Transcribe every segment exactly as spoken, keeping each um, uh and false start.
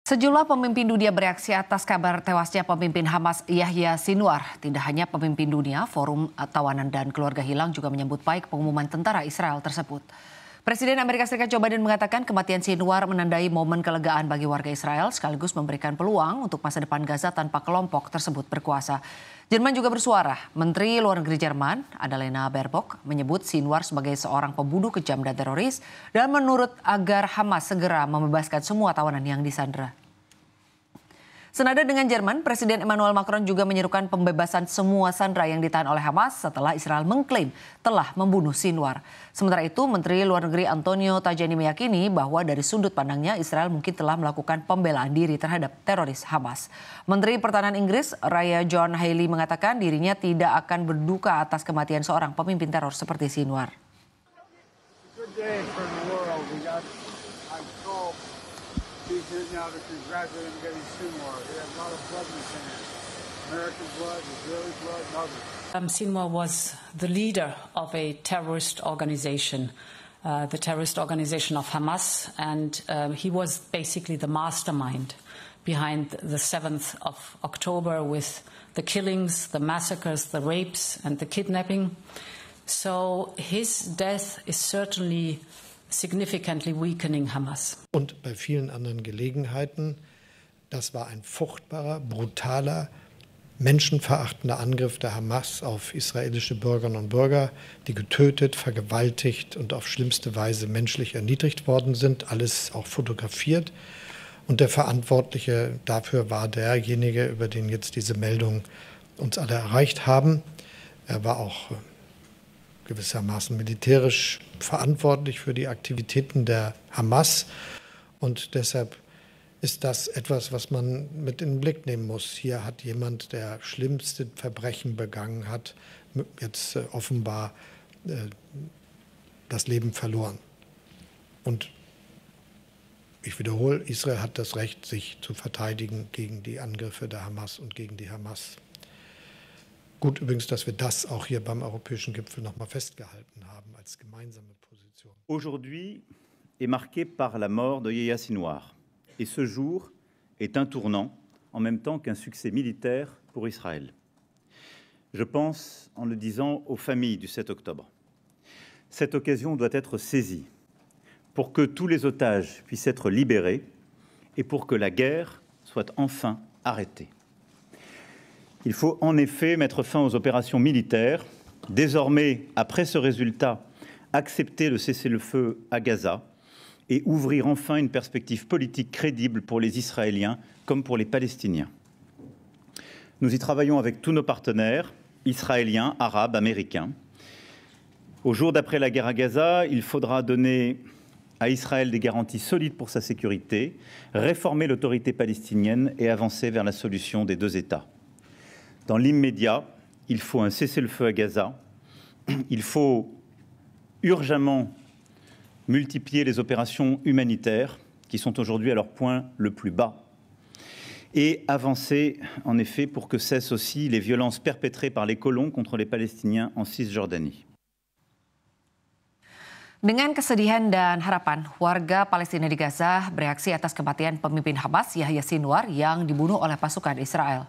Sejumlah pemimpin dunia bereaksi atas kabar tewasnya pemimpin Hamas Yahya Sinwar. Tidak hanya pemimpin dunia, Forum Tawanan dan Keluarga Hilang juga menyambut baik pengumuman tentara Israel tersebut. Presiden Amerika Serikat Joe Biden mengatakan kematian Sinwar menandai momen kelegaan bagi warga Israel sekaligus memberikan peluang untuk masa depan Gaza tanpa kelompok tersebut berkuasa. Jerman juga bersuara. Menteri Luar Negeri Jerman, Annalena Baerbock, menyebut Sinwar sebagai seorang pembunuh kejam dan teroris dan menurut agar Hamas segera membebaskan semua tawanan yang disandera. Senada dengan Jerman, Presiden Emmanuel Macron juga menyerukan pembebasan semua sandera yang ditahan oleh Hamas setelah Israel mengklaim telah membunuh Sinwar. Sementara itu, Menteri Luar Negeri Antonio Tajani meyakini bahwa dari sudut pandangnya Israel mungkin telah melakukan pembelaan diri terhadap teroris Hamas. Menteri Pertahanan Inggris Raya John Healey mengatakan dirinya tidak akan berduka atas kematian seorang pemimpin teror seperti Sinwar. He's here now to congratulate him getting Sinwar. He had a lot of blood in his hands. American blood, Israeli blood, and others. Um, Sinwar was the leader of a terrorist organization, uh, the terrorist organization of Hamas, and um, he was basically the mastermind behind the seventh of October with the killings, the massacres, the rapes, and the kidnapping. So his death is certainly significantly weakening Hamas. Und bei vielen anderen Gelegenheiten, das war ein furchtbarer, brutaler, menschenverachtender Angriff der Hamas auf israelische Bürgerinnen und Bürger, die getötet, vergewaltigt und auf schlimmste Weise menschlich erniedrigt worden sind, alles auch fotografiert. Und der Verantwortliche dafür war derjenige, über den jetzt diese Meldungen uns alle erreicht haben. Er war auch gewissermaßen militärisch verantwortlich für die Aktivitäten der Hamas. Und deshalb ist das etwas, was man mit in den Blick nehmen muss. Hier hat jemand, der schlimmste Verbrechen begangen hat, jetzt äh, offenbar äh, das Leben verloren. Und ich wiederhole, Israel hat das Recht, sich zu verteidigen gegen die Angriffe der Hamas und gegen die Hamas. Gut übrigens, dass wir das auch hier beim europäischen Gipfel noch mal festgehalten haben als gemeinsame Position. Aujourd'hui est marqué par la mort de Yahya Sinwar. Et ce jour est un tournant en même temps qu'un succès militaire pour Israël. Je pense, en le disant, aux familles du sept octobre. Cette occasion doit être saisie pour que tous les otages puissent être libérés et pour que la guerre soit enfin arrêtée. Il faut en effet mettre fin aux opérations militaires. Désormais, après ce résultat, accepter le cessez-le-feu à Gaza et ouvrir enfin une perspective politique crédible pour les Israéliens comme pour les Palestiniens. Nous y travaillons avec tous nos partenaires, israéliens, arabes, américains. Au jour d'après la guerre à Gaza, il faudra donner à Israël des garanties solides pour sa sécurité, réformer l'autorité palestinienne et avancer vers la solution des deux États. Dans l'immédiat, il faut un cessez-le-feu à Gaza. Il faut urgemment multiplier les opérations humanitaires qui sont aujourd'hui à leur point le plus bas et avancer en effet pour que cessent aussi les violences perpétrées par les colons contre les Palestiniens en Cisjordanie. Dengan kesedihan dan harapan, warga Palestina di Gaza bereaksi atas kematian pemimpin Hamas Yahya Sinwar yang dibunuh oleh pasukan Israel.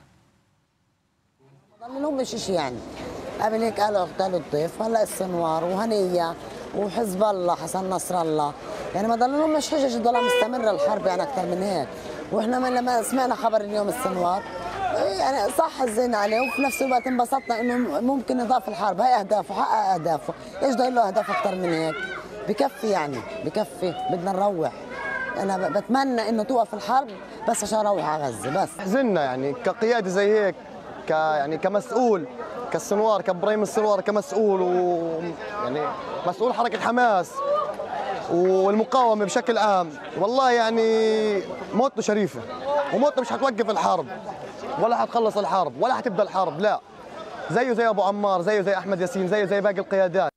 ما مش شيء يعني قبل هيك قالوا اغتالوا الضيف هلا السنوار وهنيه وحزب الله حسن نصر الله يعني ما ضل لهم مش حجج تضلها مستمره الحرب يعني اكثر من هيك واحنا من لما سمعنا خبر اليوم السنوار يعني صح حزينا عليه وفي نفس الوقت انبسطنا انه ممكن يضاف الحرب هي اهدافه حقق اهدافه ايش ضل له اهداف اكثر من هيك بكفي يعني بكفي بدنا نروح انا بتمنى انه توقف الحرب بس عشان اروح على غزه بس حزننا يعني كقياده زي هيك ك يعني كمسؤول كالسنوار كابراهيم السنوار كمسؤول و يعني مسؤول حركه حماس والمقاومه بشكل عام والله يعني موته شريفه وموته مش حتوقف الحرب ولا حتخلص الحرب ولا حتبدا الحرب لا زيه زي ابو عمار زيه زي احمد ياسين زيه زي باقي القيادات.